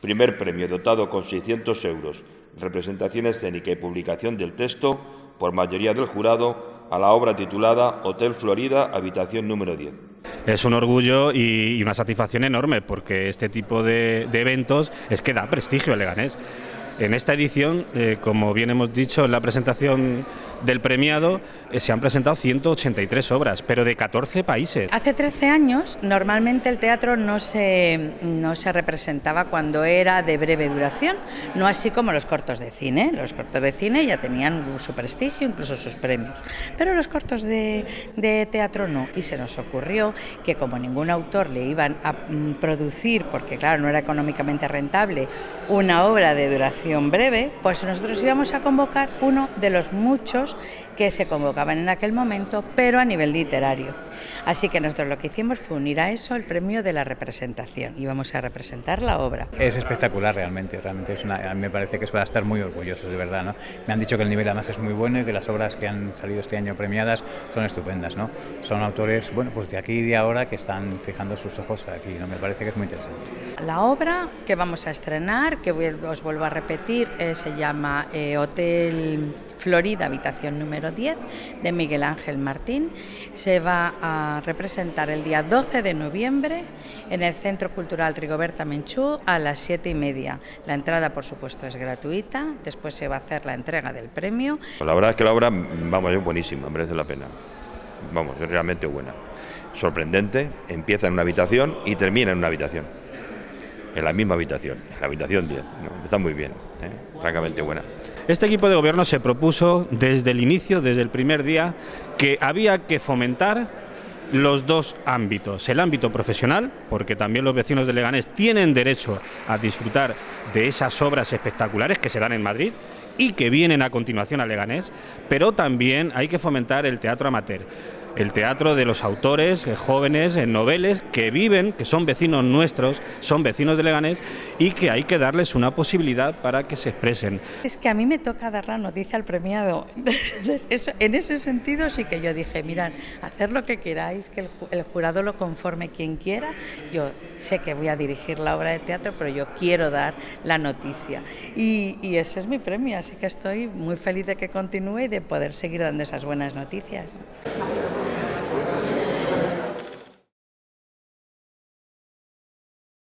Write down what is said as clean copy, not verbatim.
Primer premio dotado con 600 euros, representación escénica y publicación del texto por mayoría del jurado a la obra titulada Hotel Florida, habitación número 10. Es un orgullo y una satisfacción enorme, porque este tipo de eventos es que da prestigio a Leganés. En esta edición, como bien hemos dicho en la presentación del premiado, se han presentado 183 obras, pero de 14 países. Hace 13 años, normalmente el teatro no se representaba cuando era de breve duración, no así como los cortos de cine. Los cortos de cine ya tenían su prestigio, incluso sus premios, pero los cortos de teatro no, y se nos ocurrió que como ningún autor le iban a producir, porque claro, no era económicamente rentable, una obra de duración breve, pues nosotros íbamos a convocar uno de los muchos que se convocaban en aquel momento, pero a nivel literario. Así que nosotros lo que hicimos fue unir a eso el premio de la representación. Íbamos a representar la obra. Es espectacular realmente es a mí me parece que es para estar muy orgullosos, de verdad, ¿no? Me han dicho que el nivel además es muy bueno y que las obras que han salido este año premiadas son estupendas, ¿no? Son autores, bueno, pues de aquí y de ahora que están fijando sus ojos aquí, ¿no? Me parece que es muy interesante. La obra que vamos a estrenar, que os vuelvo a repetir, se llama Hotel Florida, habitación número 10, de Miguel Ángel Martín. Se va a representar el día 12 de noviembre en el Centro Cultural Rigoberta Menchú a las 7:30. La entrada, por supuesto, es gratuita. Después se va a hacer la entrega del premio. La verdad es que la obra, vamos, es buenísima, merece la pena. Vamos, es realmente buena. Sorprendente, empieza en una habitación y termina en una habitación. En la misma habitación, en la habitación 10. ¿No? Está muy bien, francamente buena. Este equipo de gobierno se propuso desde el inicio, desde el primer día, que había que fomentar los dos ámbitos. El ámbito profesional, porque también los vecinos de Leganés tienen derecho a disfrutar de esas obras espectaculares que se dan en Madrid y que vienen a continuación a Leganés, pero también hay que fomentar el teatro amateur. El teatro de los autores jóvenes, noveles, que viven, que son vecinos nuestros, son vecinos de Leganés y que hay que darles una posibilidad para que se expresen. Es que a mí me toca dar la noticia al premiado. En ese sentido sí que yo dije, mirad, hacer lo que queráis, que el jurado lo conforme quien quiera. Yo sé que voy a dirigir la obra de teatro, pero yo quiero dar la noticia. Y ese es mi premio, así que estoy muy feliz de que continúe y de poder seguir dando esas buenas noticias.